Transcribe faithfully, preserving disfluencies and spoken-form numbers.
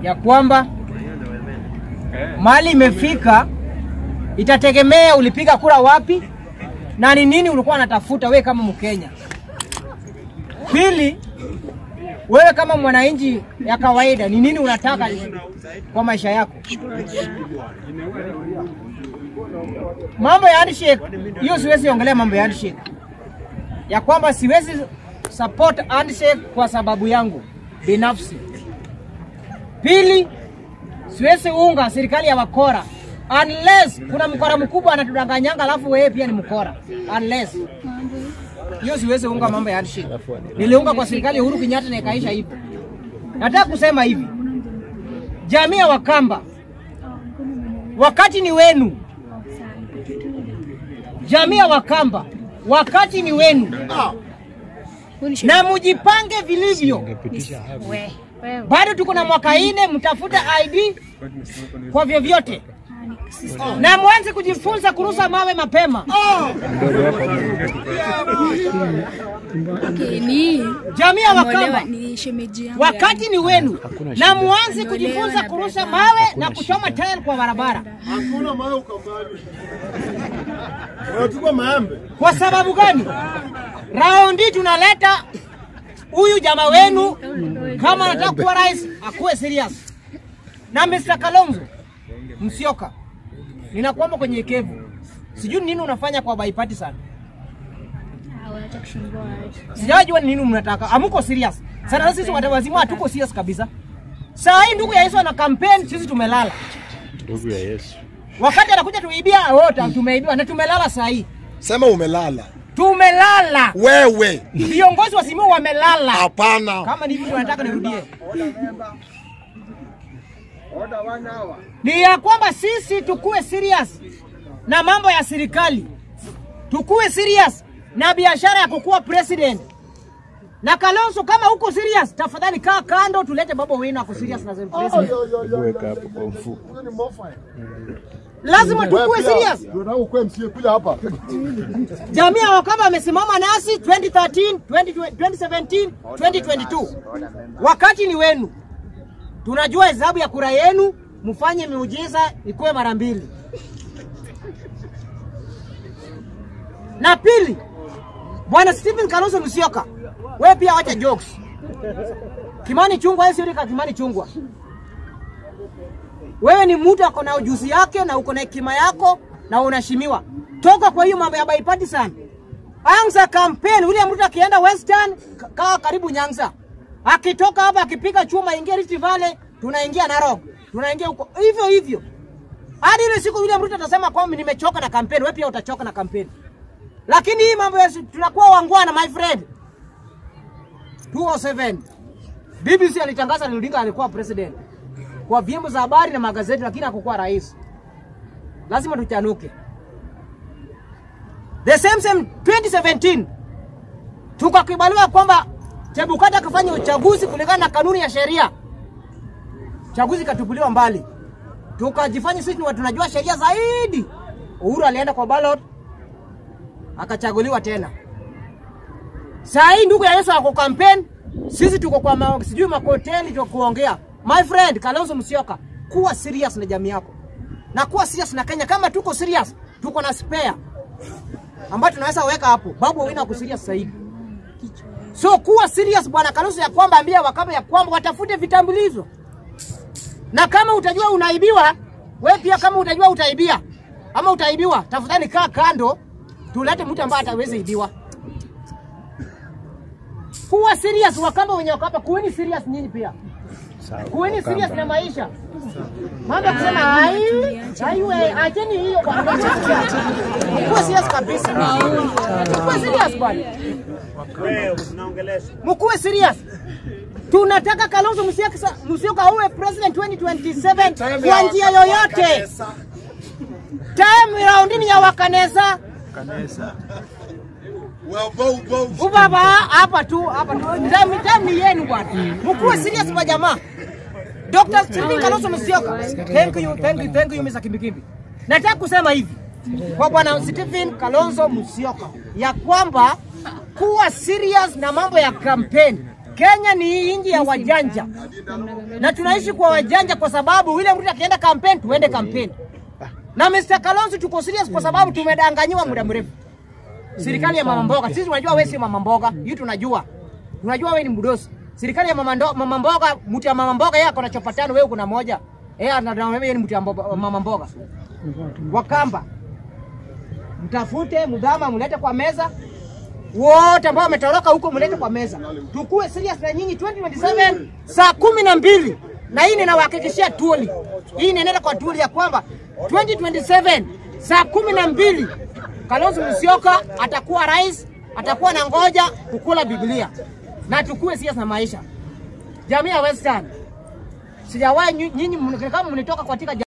ya kwamba mali imefika, itategemea ulipiga kura wapi na ni nini ulikuwa unatafuta wewe kama Mkenya. Pili, wewe kama mwananchi ya kawaida ni nini unataka kwa maisha yako. Mambo ya handshake, hiyo siwezi ongelea mambo ya handshake. Ya kwamba siwezi support handshake kwa sababu yangu binafsi. Pili, siwezi unga serikali ya wakora unless kuna mkora mkubwa anatudanganyanga alafu wewe pia ni mkora. Unless hiyo siwezi unga mambo ya handshake. Niliunga kwa serikali ya Uhuru Kenyatta na ikaisha hivyo. Nataka kusema hivi, jamii ya Wakamba, wakati ni wenu. Jamii ya Wakamba, wakati ni wenu. Na mujipange vilivyo. Bado tuko na mwaka nne, mtafuta I D kwa vyovyote. Na mwanze kujifunza kurusa mawe mapema. Okay, ni jamii ya Wakamba, wakati ni wenu. Na mwanze kujifunza kurusha mawe na kuchoma tile kwa barabara. Hakuna mawe ukambali. Unachukua maembe. Kwa sababu gani? Raundi tunaleta huyu jamaa wenu kama anataka kuwa rais akuwe serious. Na Mister Kalonzo Musyoka, ninakuomba kwenye ekevu. Sijui nini unafanya kwa bipartisan. Sijajua nini mnataka. Amuko serious. Sana sisi watu wazima hatuko serious kabisa. Saa hii ndugu ya Yesu ana campaign, sisi tumelala. Ndugu ya Yesu. Wakati anakuja tuibia wote tumeibiwa na tumelala saa hii. Sema umelala. Tumelala. Wewe. Viongozi wa simu wamelala. Hapana. Kama ni vitu nataka nirudie. Ni ya kwamba sisi tukue serious na mambo ya serikali. Tukue serious na biashara ya kukua president. Na Kalonzo, kama huko serious, tafadhali kaa kando, tulete baba wenu ako serious na president. Weka hapo kwa mfuko. Lazima tukue serious. Tunataka ukue msie kuja hapa. Jamii ya Wakamba wamesimama nasi twenty thirteen, twenty seventeen, twenty twenty-two. Wakati ni wenu. Tunajua hesabu ya kura yenu, mfanye miujiza ikuwe mara mbili. Na pili, Bwana Stephen Kalonzo Musyoka, wewe pia wacha jokes. Kimani Chungwa yeye sio Kimani Chungwa. Wewe ni mtu ako na ujuzi yake na uko na hekima yako na unashimiwa. Toka kwa hiyo mambo ya bipartisan. Anza campaign, ule mtu akienda Western kaa karibu Nyanza. Akitoka hapa akipiga chuma ingia Rift Valley, tunaingia Narok. Tunaingia huko. Hivyo hivyo. Hadi ile siku yule mtu atasema kwamba nimechoka na campaign, wewe pia utachoka na campaign. Lakini hii mambo tunakuwa wangwana my friend. two oh seven. B B C alitangaza ni Odinga alikuwa president. Kwa vyombo za habari na magazeti, lakini hakukuwa rais. Lazima tuchanuke. The same same twenty seventeen. Tukakubaliwa kwamba Chebukati akafanya uchaguzi kulingana na kanuni ya sheria. Chaguzi katupuliwa mbali. Tukajifanya sisi watu tunajua sheria zaidi. Uhuru alienda kwa ballot akachaguliwa tena. Saa hii ndugu ya Yesu ako campaign, sisi tuko kwa ma, sijui makoteli tuko kuongea. My friend Kalonzo Musyoka, kuwa serious na jamii yako. Na kuwa serious na Kenya. Kama tuko serious, tuko na spare ambayo tunaweza weka hapo. Babu wina ku serious zaidi. So kuwa serious bwana Kalonzo, ya kwamba ambia Wakamba ya kwamba watafute vitambulisho. Na kama utajua unaibiwa, wewe pia kama utajua utaibia ama utaibiwa, tafadhali kaa kando, tulete mtu ambaye ataweza ibiwa. Kuwa serious Wakamba wenye Wakamba, kuweni serious nyinyi pia. Kuweni serious na maisha. Mambo kusema hai, haiwe acheni hiyo kwa. Kuwa serious kabisa. Kuwa serious bwana. Wewe unaongelesha. Mkuwe serious. Tunataka Kalonzo Musyoka Musyoka awe president twenty twenty-seven kwa njia yoyote. Time round ni ya wakanesa. Kanesa. Ubaba hapa tu, hapa tu. Time time ni yenu bwana. Mkuwe serious kwa jamaa. Doctor Stephen Kalonzo Musyoka. Thank you, thank you, thank you Mister Kimbikimbi. Nataka kusema hivi kwa bwana Stephen Kalonzo Musyoka ya kwamba kuwa serious na mambo ya campaign. Kenya ni nchi ya wajanja. Na tunaishi kwa wajanja kwa sababu ile mtu akienda campaign tuende campaign. Na mister Kalonzo tuko serious kwa sababu tumedanganyiwa muda mrefu. Serikali ya mama mboga, sisi tunajua wewe si mama mboga, hii tunajua. Tunajua wewe ni mdosi. Serikali ya mama ndo, mama mboga, mtu ya mama mboga yeye ako na chopa tano, wewe kuna moja. Eh, na wewe ni mtu ya mama mboga. Wakamba. Mtafute mdama mlete kwa meza. Wote ambao wametoroka huko mlete kwa meza. Tukue serious na nyinyi twenty twenty-seven saa kumi na mbili. Na hii ninawahakikishia Tuoli. Hii ninaenda kwa Tuoli ya kwamba twenty twenty-seven saa kumi na mbili Kalonzo Musyoka atakuwa rais, atakuwa na ngoja kukula Biblia. Na tukue serious na maisha. Jamii ya Western. Sijawahi nyinyi kama mlitoka katika